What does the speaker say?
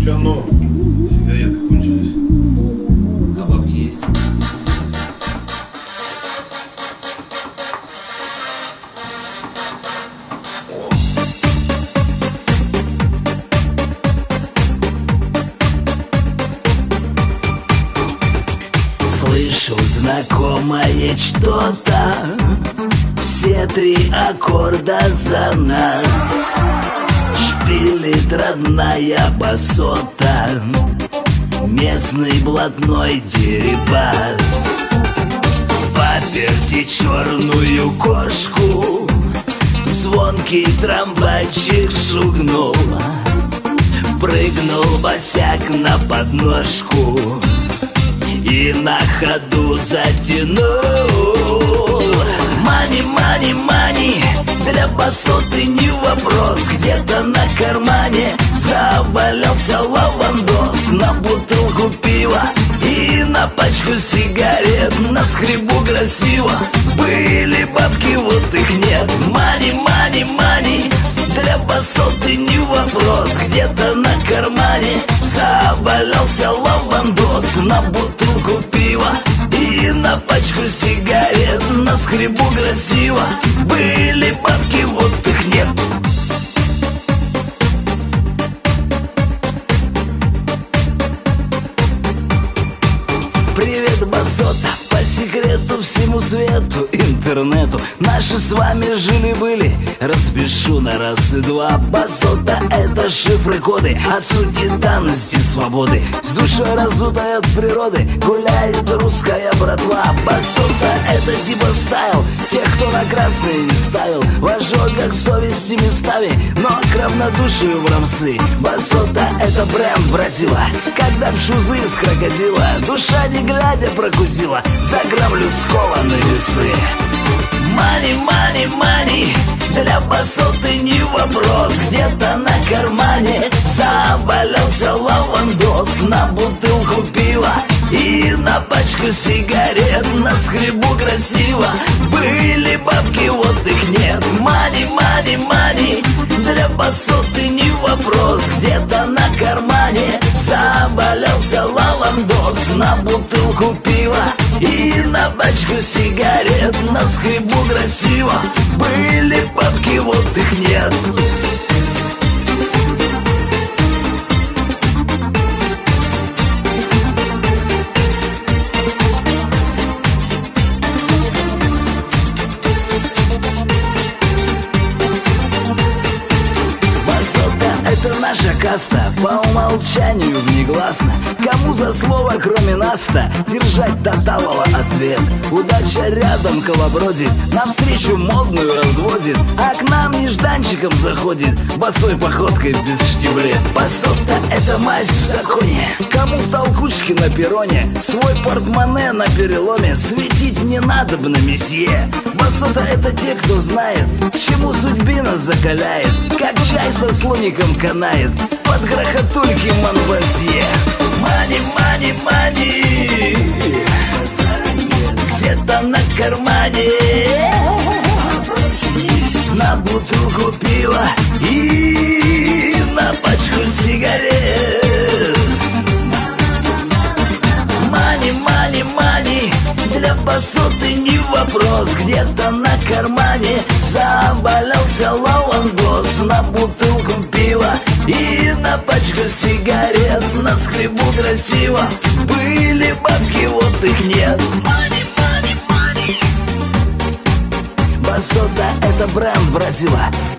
Че оно? Сигареты кончились. А бабки есть? Слышу знакомое что-то, все три аккорда за нас. Шпилит родная басота, местный блатной дерибас. С паперти черную кошку звонкий трамвайчик шугнул. Прыгнул босяк на подножку и на ходу затянул. Мани, мани, мани, для басоты не вопрос. Где-то на кармане завалялся лавандос. На бутылку пива и на пачку сигарет. На скребу красиво, были бабки, вот их нет. Мани, мани, мани, для басоты не вопрос. Где-то на кармане завалялся лавандос. На бутылку пива и на пачку сигарет. На скребу красиво, были бабки, вот их нет. Привет, басота, по секрету всему свету, интернету. Наши с вами жили-были, распишу на раз и два. Басота — это шифры, коды от сути данности свободы. С душой разутой от природы гуляет русская братва. Басота — это типа стайл тех, кто на красные не ставил. В ожогах совести местами, но к равнодушию в рамсы. Басота — это бренд, братила, когда в шузы из крокодила душа не глядя прокусила за грамм людского на весы. Мани, мани, мани, для басоты не вопрос. Где-то на кармане завалялся лавандос. На бутылку пива и на пачку сигарет. На скребу красиво, были бабки, вот их нет. Мани, мани, мани, для басоты не вопрос. Где-то на кармане завалялся лавандос. На бутылку пива и на пачку сигарет. На скребу красиво, были бабки, вот их нет. Это наша каста, по умолчанию внегласно. Кому за слово, кроме нас-то, держать тоталова ответ? Удача рядом колобродит, навстречу модную разводит, а к нам нежданчиком заходит босой походкой без штиблет. Басота — это мазь в законе, кому в толкучке на перроне свой портмоне на переломе светить не надобно, месье. Басота — это те, кто знает, к чему судьбина закаляет, как чай со слоником канает под грохотульки Монпансье. Мани, мани, мани, где-то на кармане на бутылку пива и на пачку сигарет. Мани, мани, мани, для басоты не вопрос. Где-то на кармане завалялся лавандос. На бутылку пива и на пачку сигарет. На скребу красиво, были бабки, вот их нет. Мани, мани, мани. Басота — это бренд, братила,